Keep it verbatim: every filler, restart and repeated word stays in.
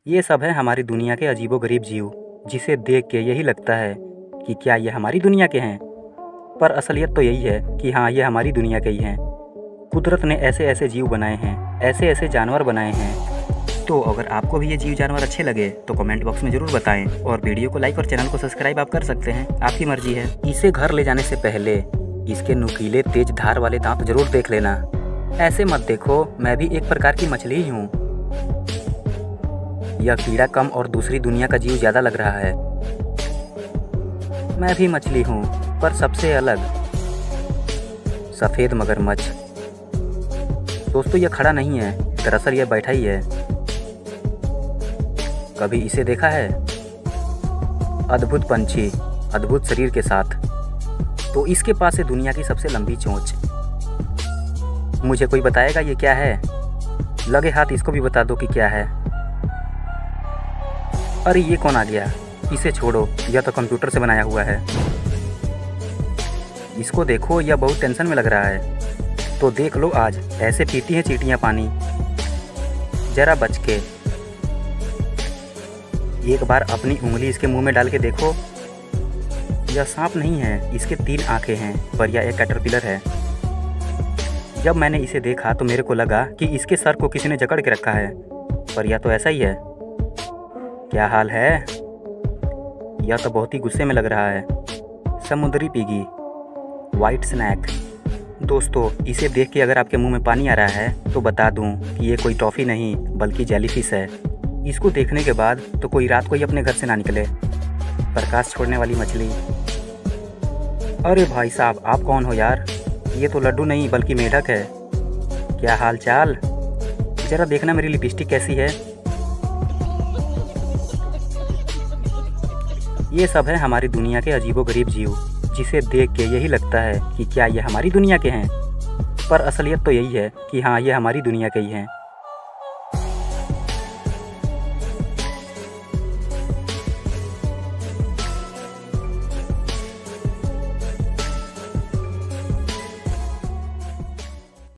ये सब है हमारी दुनिया के अजीबोगरीब जीव, जिसे देख के यही लगता है कि क्या ये हमारी दुनिया के हैं। पर असलियत तो यही है कि हाँ, ये हमारी दुनिया के ही हैं। कुदरत ने ऐसे ऐसे जीव बनाए हैं, ऐसे ऐसे जानवर बनाए हैं। तो अगर आपको भी ये जीव जानवर अच्छे लगे तो कमेंट बॉक्स में ज़रूर बताएं, और वीडियो को लाइक और चैनल को सब्सक्राइब आप कर सकते हैं, आपकी मर्जी है। इसे घर ले जाने से पहले इसके नुकीले तेज धार वाले दांत जरूर देख लेना। ऐसे मत देखो, मैं भी एक प्रकार की मछली ही हूँ। यह कीड़ा कम और दूसरी दुनिया का जीव ज़्यादा लग रहा है। मैं भी मछली हूँ, पर सबसे अलग, सफ़ेद मगरमच्छ। दोस्तों, यह खड़ा नहीं है, दरअसल यह बैठा ही है। कभी इसे देखा है? अद्भुत पंछी, अद्भुत शरीर के साथ। तो इसके पास है दुनिया की सबसे लंबी चोंच। मुझे कोई बताएगा ये क्या है? लगे हाथ इसको भी बता दो कि क्या है। अरे ये कौन आ गया? इसे छोड़ो, यह तो कंप्यूटर से बनाया हुआ है। इसको देखो, यह बहुत टेंशन में लग रहा है। तो देख लो, आज ऐसे पीती हैं चींटियां पानी। जरा बच के। एक बार अपनी उंगली इसके मुंह में डाल के देखो। यह सांप नहीं है, इसके तीन आंखें हैं, पर यह एक कैटरपिलर है। जब मैंने इसे देखा तो मेरे को लगा कि इसके सर को किसी ने जकड़ के रखा है, पर यह तो ऐसा ही है। क्या हाल है? यह तो बहुत ही गुस्से में लग रहा है। समुद्री पीगी, वाइट स्नैक। दोस्तों, इसे देख के अगर आपके मुंह में पानी आ रहा है तो बता दूं कि ये कोई टॉफ़ी नहीं बल्कि जेलीफिश है। इसको देखने के बाद तो कोई रात को ही अपने घर से ना निकले। प्रकाश छोड़ने वाली मछली। अरे भाई साहब, आप कौन हो यार? ये तो लड्डू नहीं बल्कि मेढक है। क्या हाल चाल? ज़रा देखना मेरी लिपस्टिक कैसी है। ये सब है हमारी दुनिया के अजीबोगरीब जीव, जिसे देख के यही लगता है कि क्या ये हमारी दुनिया के हैं। पर असलियत तो यही है कि हाँ, ये हमारी दुनिया के ही हैं।